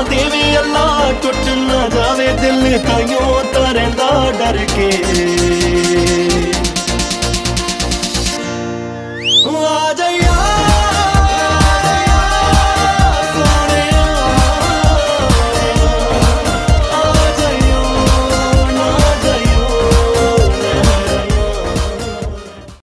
देवे अल्लाह टुट ना जावे दिल ताइयों तां रहिंदा डर के।